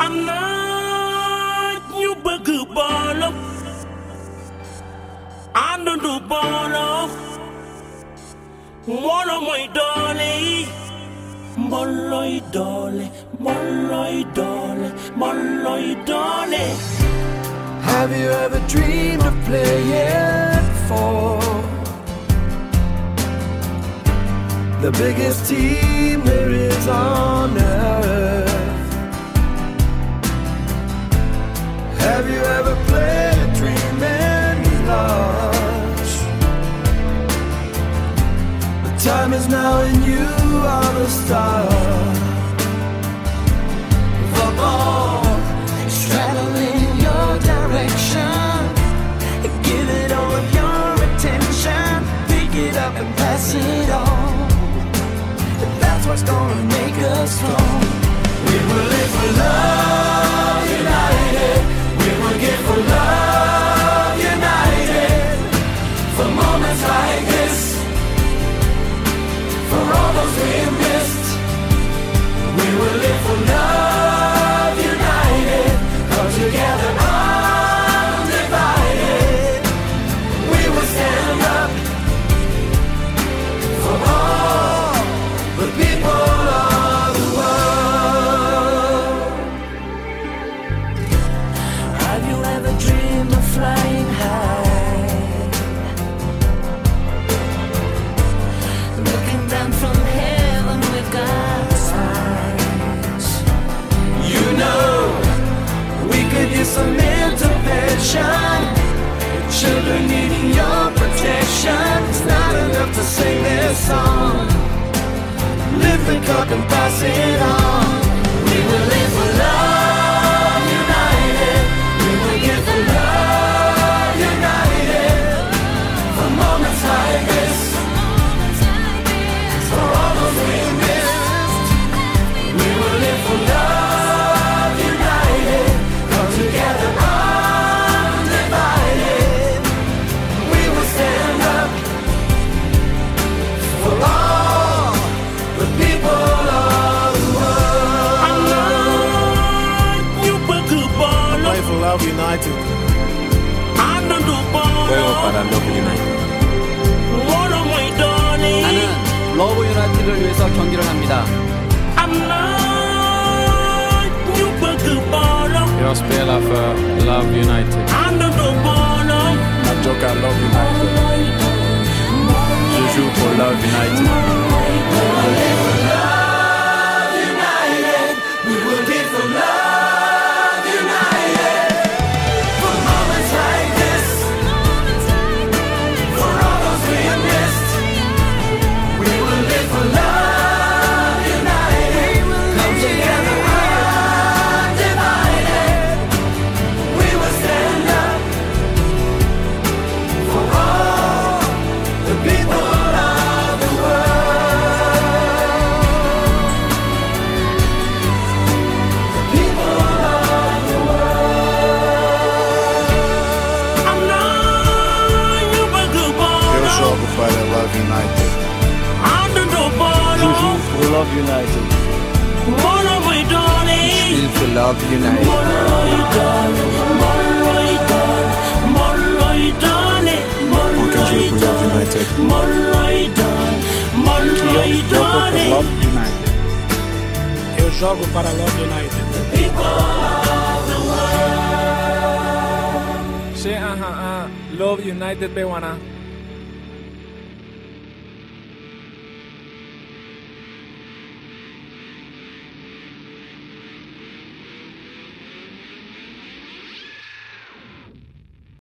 I'm not you bëgg boolo àndandu boolo mbooloo mooy doole yi mboolooy doole mboolooy doole mboolooy doole. Have you ever dreamed of playing for the biggest team there is on earth? Have you ever played a dreaming lost? The time is now and you are the star. The ball is traveling in your direction. Give it all of your attention. Pick it up and pass it on. That's what's gonna make us strong. We will live for love united. We will give for love united. For moments like this, for all those we missed. We will live for love united. Cause together undivided, we will stand up for all the people of the world. Have you ever dreamed of flying high? Looking down from heaven with God's eyes. You know, we could use some intervention. Children needing your protection. It's not enough to sing this song. Lift the cup and pass it on. We will live for love united. We will give for love united. For moments like this, for all those we missed. We will live for love united. Come together undivided. We will stand up for all the people of the world. I'm not you bëgg boolo Play for Love United. àndandu Juego boolo para Love United. mbooloo mooy doole yi. 나는 러브 유나이티드를 위해서 경기를 합니다. I'm not you bëgg boolo Jag spelar för Love United. àndandu boolo I joke Love United. Je joue pour Love United. United, we will give for love united. For moments like this, for all those we missed. We will live for love united. Come together undivided. We will stand up for all the people of the world. The people of the world. I'm not you bëgg Eu boolo jogo para Love United. àndandu boolo Pour Love United. mbooloo mooy doole yi. Il for Love United. mboolooy doole mboolooy doole mboolooy doole mboolooy jouer pour Love doole United. mboolooy doole mboolooy doole. United. Eu jogo para Love United. Love United pe wana.